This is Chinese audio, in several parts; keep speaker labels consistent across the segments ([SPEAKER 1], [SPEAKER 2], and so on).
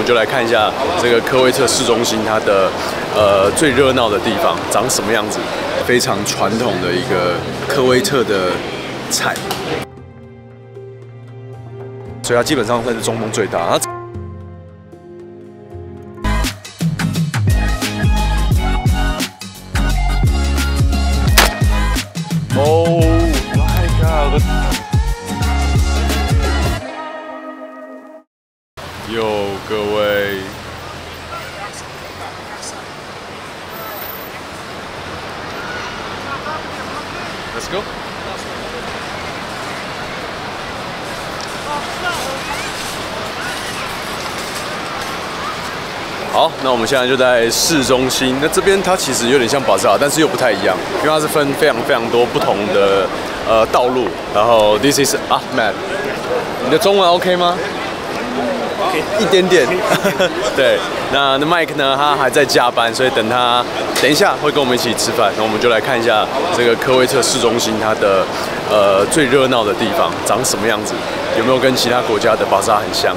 [SPEAKER 1] 们就来看一下这个科威特市中心它的最热闹的地方长什么样子，非常传统的一个科威特的菜，所以它基本上算是中东最大。Oh my god！ 哟，各位。 Let's go。好，那我们现在就在市中心。那这边它其实有点像bazaar，但是又不太一样，因为它是分非常多不同的道路。然后 This is Ahmed， 你的中文 OK 吗？ 一点点，对。那 Mike 呢？他还在加班，所以等一下会跟我们一起吃饭。那我们就来看一下这个科威特市中心它的最热闹的地方长什么样子，有没有跟其他国家的bazaar很像？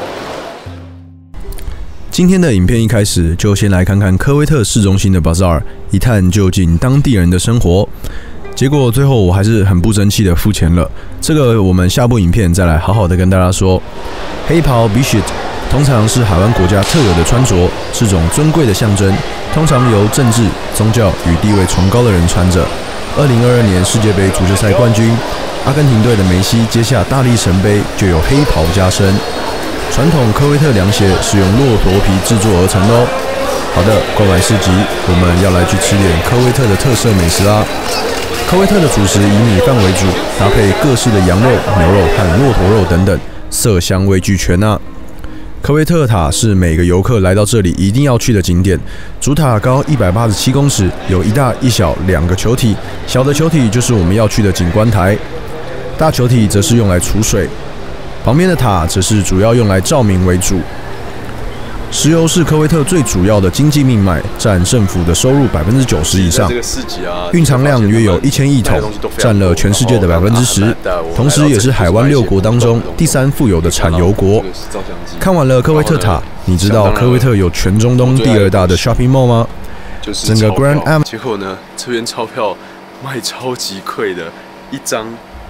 [SPEAKER 2] 今天的影片一开始就先来看看科威特市中心的bazaar，一探究竟当地人的生活。结果最后我还是很不争气的付钱了，这个我们下部影片再来好好的跟大家说。黑袍 Bishit 通常是海湾国家特有的穿着，是种尊贵的象征，通常由政治、宗教与地位崇高的人穿着。2022年世界杯足球赛冠军阿根廷队的梅西接下大力神杯就有黑袍加身。传统科威特凉鞋是用骆驼皮制作而成的哦。好的，逛完市集，我们要来去吃点科威特的特色美食啦。科威特的主食以米饭为主，搭配各式的羊肉、牛肉和骆驼肉等等，色香味俱全啊。科威特塔是每个游客来到这里一定要去的景点。主塔高187公尺，有一大一小2个球体，小的球体就是我们要去的景观台，大球体则是用来储水。旁边的塔则是主要用来照明为主。石油是科威特最主要的经济命脉，占政府的收入90%以上。运藏量约有1000亿桶，占了全世界的10%，同时也是海湾6国当中第3富有的产油国。看完了科威特塔，你知道科威特有全中东第2大的 shopping mall 吗？整个 Grand Am。
[SPEAKER 1] 结果呢，这边钞票卖超级贵的，一张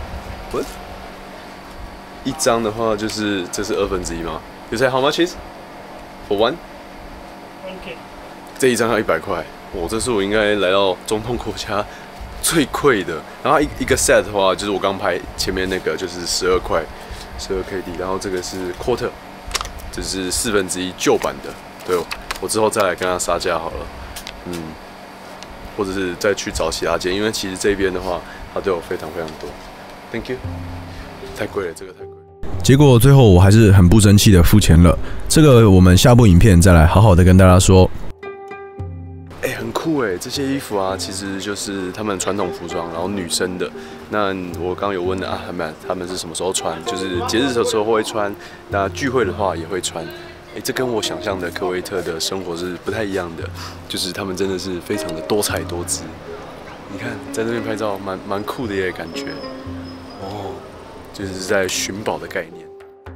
[SPEAKER 1] 的话就是这是1/2吗 ？You say how much is for one?
[SPEAKER 3] 1K。
[SPEAKER 1] 这一张要100块，这是我应该来到中东国家最贵的。然后一个 set 的话，就是我刚拍前面那个就是12块，12 KD， 然后这个是 quarter， 这是1/4旧版的。对，我之后再来跟他杀价好了，或者是再去找其他间，因为其实这边的话，它都有非常多。Thank you。太贵了，这个太贵了。
[SPEAKER 2] 结果最后我还是很不争气的付钱了，这个我们下部影片再来好好的跟大家说。
[SPEAKER 1] 很酷哎，这些衣服啊，其实就是他们传统服装，然后女生的。那我刚刚有问的啊，他们是什么时候穿？就是节日的时候会穿，那聚会的话也会穿。这跟我想象的科威特的生活是不太一样的，就是他们真的是非常的多彩多姿。你看，在这边拍照蛮酷的耶，感觉。就是在寻宝的概念。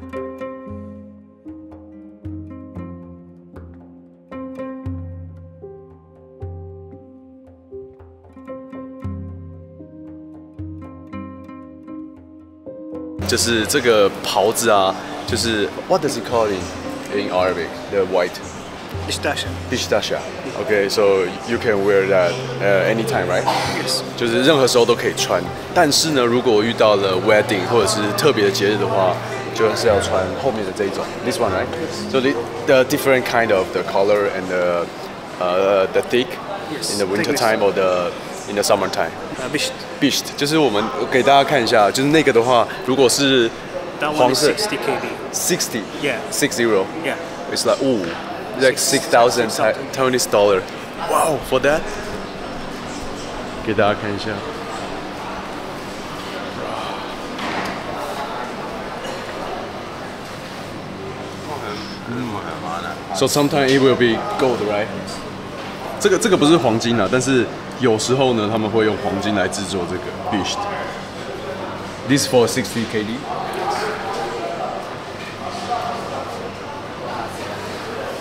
[SPEAKER 1] 就是这个袍子啊，就是 What does it call in Arabic? The white. Pistachia. Okay, so you can wear that anytime, right?
[SPEAKER 3] Yes.
[SPEAKER 1] 就是任何时候都可以穿。但是呢，如果遇到了 wedding 或者是特别的节日的话，就是要穿后面的这一种。This one, right? So the different kind of the color and the thick in the winter time or in the summer time. Bisht 就是我给大家看一下，就是那个的话，如果是黄色
[SPEAKER 3] 60 KD.
[SPEAKER 1] 60.
[SPEAKER 3] Yeah.
[SPEAKER 1] 60.
[SPEAKER 3] Yeah.
[SPEAKER 1] It's like like $6,000 Taiwanese dollar. Wow, for that. 给大家看一下。So sometimes it will be gold, right? 这个不是黄金啊，但是有时候呢，他们会用黄金来制作这个 bisht. This for 60 KD.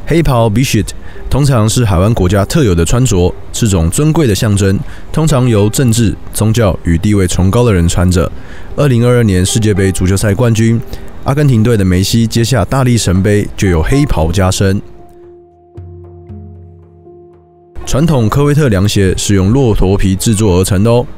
[SPEAKER 2] 黑袍 Bishit 通常是海湾国家特有的穿着，是种尊贵的象征，通常由政治、宗教与地位崇高的人穿着。2022年世界杯足球赛冠军阿根廷队的梅西接下大力神杯就有黑袍加身。传统科威特凉鞋是用骆驼皮制作而成的哦。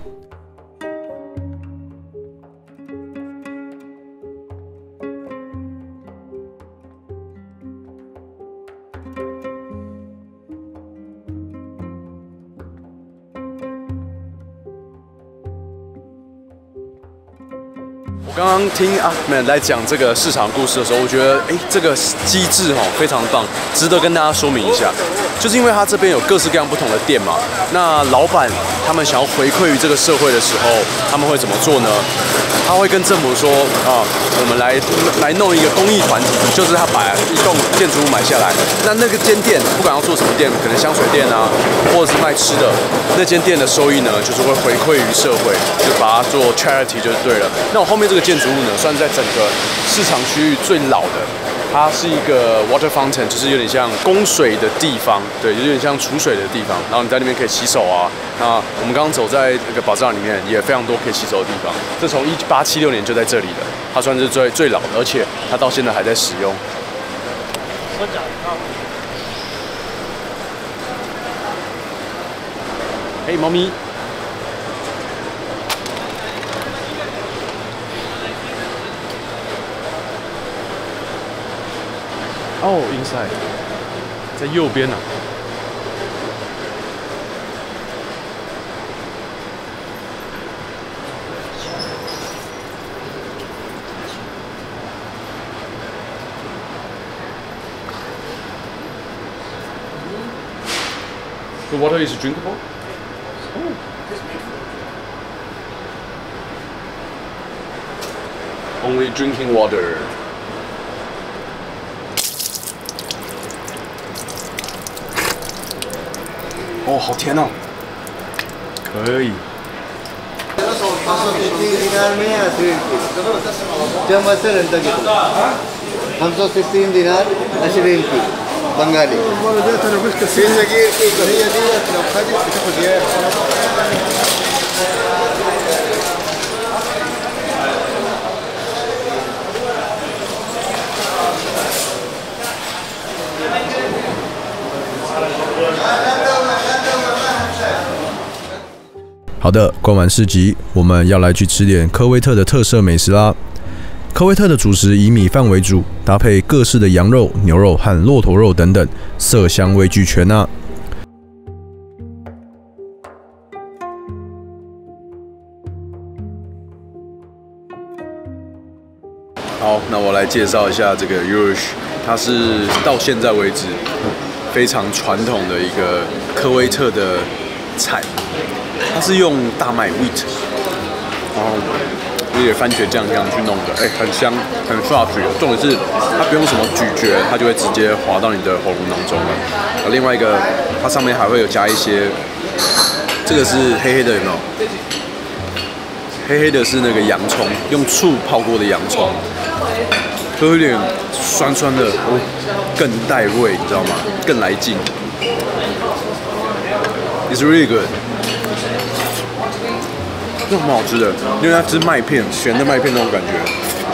[SPEAKER 1] 我刚刚听Ahmed来讲这个市场故事的时候，我觉得这个机制非常棒，值得跟大家说明一下。就是因为他这边有各式各样不同的店嘛，那老板他们想要回馈于这个社会的时候，他们会怎么做呢？他会跟政府说我们来弄一个公益团体，就是他把一栋建筑物买下来，那个间店不管要做什么店，可能香水店啊，或者是卖吃的，那间店的收益呢，就是会回馈于社会，就把它做 charity 就对了。那我后面这个建筑物呢，算是在整个市场区域最老的。它是一个 water fountain， 就是有点像供水的地方，对，有点像储水的地方。然后你在那边可以洗手啊。那我们刚刚走在那个Bazaar里面，也非常多可以洗手的地方。这从1876年就在这里了，它算是最老的，而且它到现在还在使用。嘿，猫咪。哦 ，inside， 在右边呢。The water is drinkable. Oh. Only drinking water. 哦，好甜哦！可以。
[SPEAKER 2] 好的，逛完市集，我们要来去吃点科威特的特色美食啦。科威特的主食以米饭为主，搭配各式的羊肉、牛肉和骆驼肉等等，色香味俱全啊。
[SPEAKER 1] 好，那我来介绍一下这个 Yurush， 它是到现在为止非常传统的一个科威特的菜。它是用大麦 wheat， 然后有点番茄酱这样去弄的，很香，很 fluffy。重点是它不用什么咀嚼，它就会直接滑到你的喉咙当中了。另外一个，它上面还会有加一些，这个是黑黑的，有没有？黑黑的是那个洋葱，用醋泡过的洋葱，会有点酸酸的，更带味，你知道吗？更来劲。It's really good。这蛮好吃的，因为它吃麦片，咸的麦片那种感觉。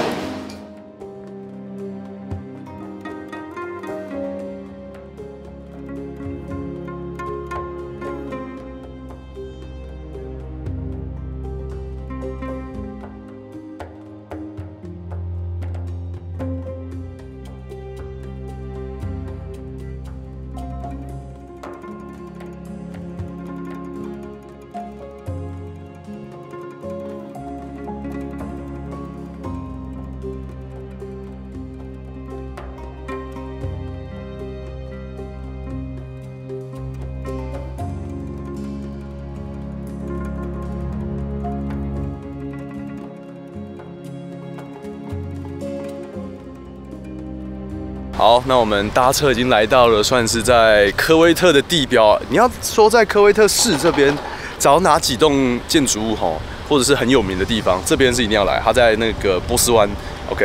[SPEAKER 1] 好，那我们搭车已经来到了，算是在科威特的地标。你要说在科威特市这边找哪几栋建筑物或者是很有名的地方，这边是一定要来。它在那个波斯湾 ，OK，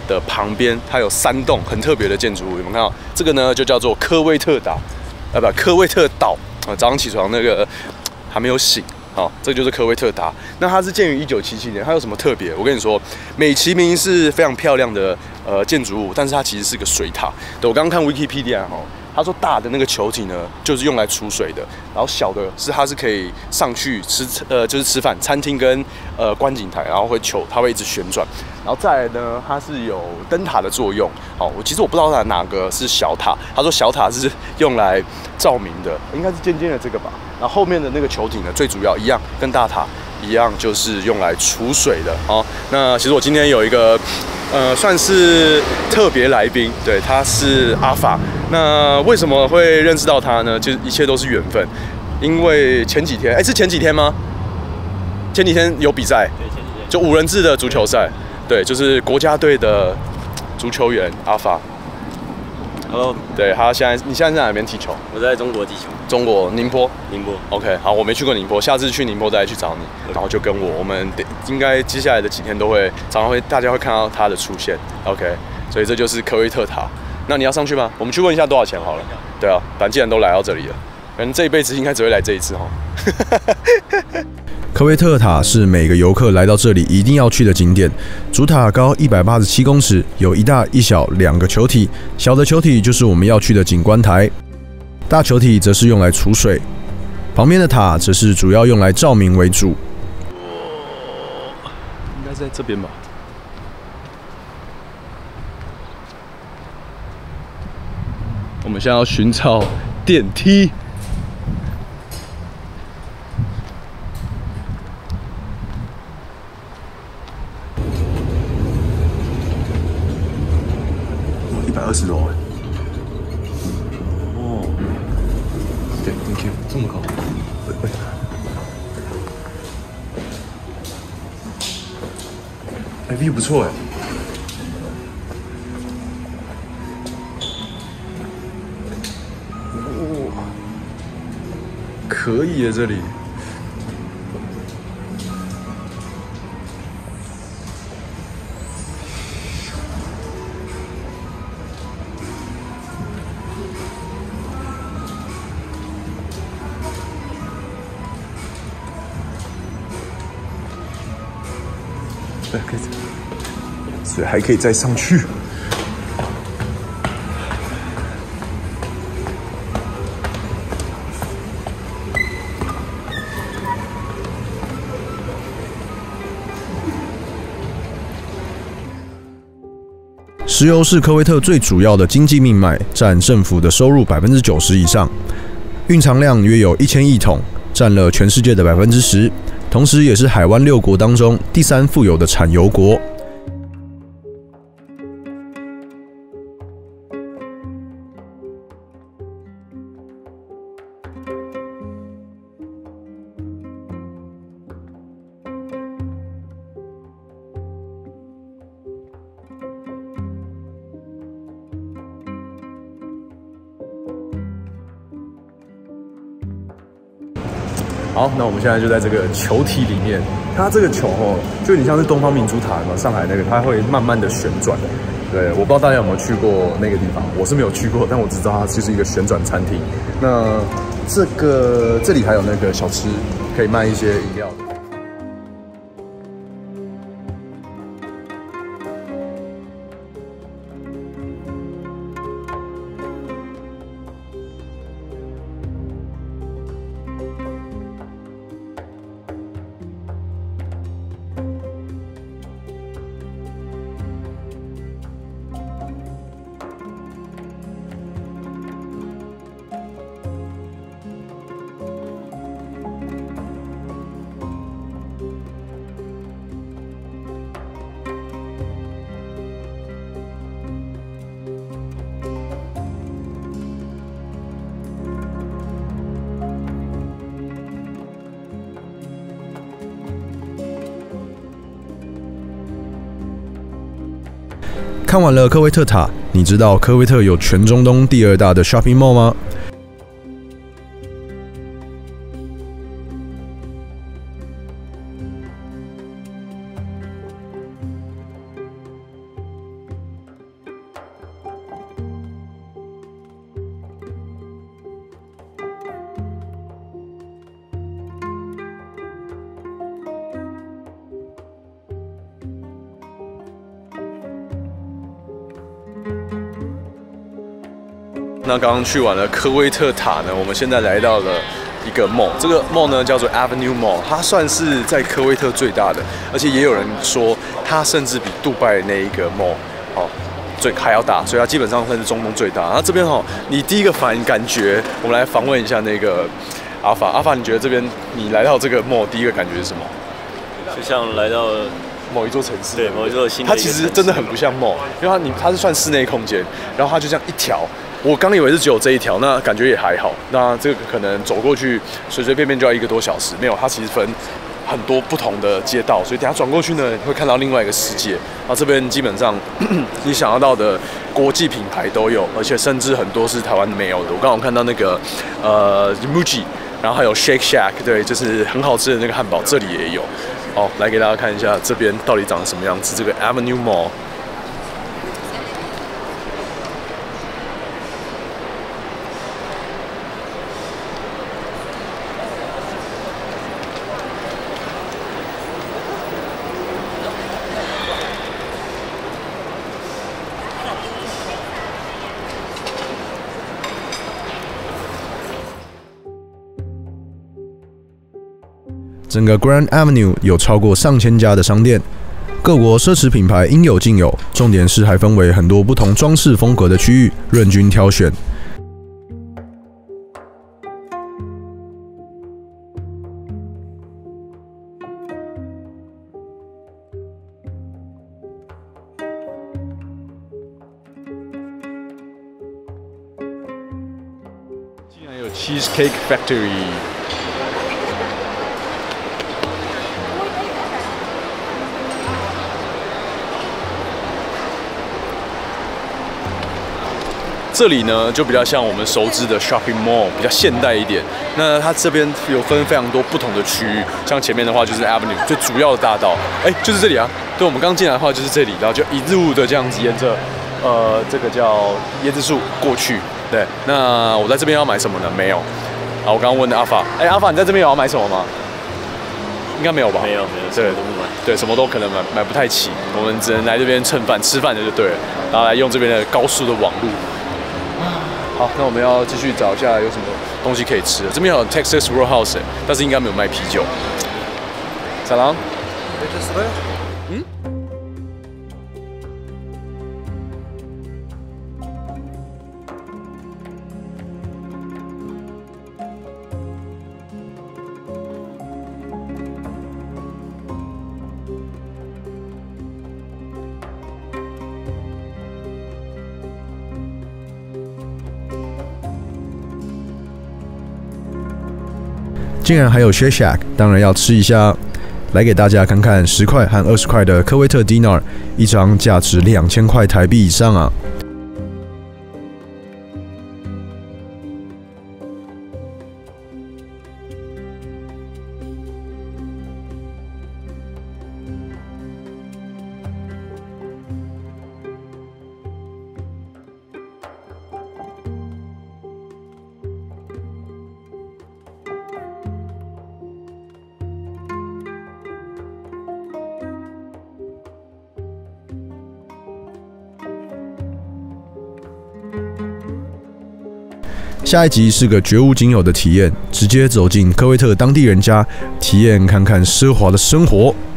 [SPEAKER 1] 的旁边，它有3栋很特别的建筑物，有没有看到？这个呢就叫做科威特岛，科威特岛啊。早上起床那个还没有醒。 好，这就是科威特岛。那它是建于1977年，它有什么特别？我跟你说，美其名是非常漂亮的建筑物，但是它其实是个水塔。对，我刚刚看 Wikipedia 哦，他说大的那个球体呢，就是用来储水的，然后小的是它是可以上去就是吃饭餐厅跟观景台，然后它会一直旋转，然后再来呢，它是有灯塔的作用。好，其实我不知道它哪个是小塔，他说小塔是用来照明的，应该是尖尖的这个吧。 然后后面的那个球体呢，最主要一样，跟大塔一样，就是用来储水的。好，那其实我今天有一个算是特别来宾，对，他是阿法。那为什么会认识到他呢？就一切都是缘分。因为前几天，是前几天吗？前几天有比赛，对，前几天就5人制的足球赛，对，就是国家队的足球员阿法。
[SPEAKER 3] Hello，
[SPEAKER 1] 对，你现在在哪边踢球？
[SPEAKER 3] 我在中国踢球。
[SPEAKER 1] 中国宁波。
[SPEAKER 3] 宁波。
[SPEAKER 1] OK， 好，我没去过宁波，下次去宁波再去找你，然后就跟我们应该接下来的几天都会常常大家会看到他的出现。OK， 所以这就是科威特塔。那你要上去吗？我们去问一下多少钱好了。对啊，反正既然都来到这里了，可能这一辈子应该只会来这一次哈。
[SPEAKER 2] 科威特塔是每个游客来到这里一定要去的景点。主塔高187公尺，有一大一小2个球体，小的球体就是我们要去的景观台，大球体则是用来储水，旁边的塔则是主要用来照明为主。
[SPEAKER 1] 应该是在这边吧。我们现在要寻找电梯。 120楼哎！哦，对 ，Thank you， 这么高，哎，view 不错哎，哦，可以耶这里。 对，可以，所以还可以再上去。
[SPEAKER 2] 石油是科威特最主要的经济命脉，占政府的收入90%以上，蕴藏量约有1000亿桶，占了全世界的10%。 同时，也是海湾6国当中第3富有的产油国。
[SPEAKER 1] 好，那我们现在就在这个球体里面。它这个球哦，就有点像是东方明珠塔嘛，上海那个，它会慢慢的旋转。对，我不知道大家有没有去过那个地方，我是没有去过，但我只知道它就是一个旋转餐厅。那这里还有那个小吃，可以卖一些饮料的。
[SPEAKER 2] 看完了科威特塔，你知道科威特有全中东第2大的 shopping mall 吗？
[SPEAKER 1] 那刚刚去完了科威特塔呢，我们现在来到了一个 mall， 这个 mall 呢叫做 Avenue Mall， 它算是在科威特最大的，而且也有人说它甚至比杜拜那一个 mall 还要大，所以它基本上算是中东最大。然后这边你第一个感觉，我们来访问一下那个阿法，你觉得这边你来到这个 mall 第一个感觉是什么？
[SPEAKER 3] 就像来到
[SPEAKER 1] 某一座城市，
[SPEAKER 3] 对，某一座新的。
[SPEAKER 1] 它其实真的很不像 mall， 因为它是算室内空间，然后它就这样一条。我刚以为是只有这一条，那感觉也还好。那这个可能走过去随随便便就要1个多小时，没有，它其实分很多不同的街道，所以等下转过去呢，会看到另外一个世界。然后这边基本上你想要到的国际品牌都有，而且甚至很多是台湾没有的。我刚好看到那个Muji， 然后还有 Shake Shack， 对，就是很好吃的那个汉堡，这里也有。来给大家看一下这边到底长什么样子。这个 Avenue Mall。
[SPEAKER 2] 整个 Grand Avenue 有超过上千家的商店，各国奢侈品牌应有尽有。重点是还分为很多不同装饰风格的区域，任君挑选。
[SPEAKER 1] 竟然有 Cheesecake Factory。这里呢就比较像我们熟知的 shopping mall， 比较现代一点。那它这边有分非常多不同的区域，像前面的话就是 Avenue 最主要的大道，就是这里啊。对，我们刚进来的话就是这里，然后就一路的这样子沿着这个叫椰子树过去。对，那我在这边要买什么呢？没有。我刚刚问的阿法，阿法你在这边有要买什么吗？应该没有吧？
[SPEAKER 3] 没有，
[SPEAKER 1] 对，
[SPEAKER 3] 什么都不买。
[SPEAKER 1] 对，什么都可能买不太起，我们只能来这边蹭饭吃饭的就对了，然后来用这边的高速的网路。好，那我们要继续找一下有什么东西可以吃。这边有 Texas Roadhouse， 但是应该没有卖啤酒。小狼，
[SPEAKER 2] 竟然还有 Shake Shack， 当然要吃一下。来给大家看看10块和20块的科威特 Dinar， 一张价值2000块台币以上啊！下一集是个绝无仅有的体验，直接走进科威特当地人家，体验看看奢华的生活。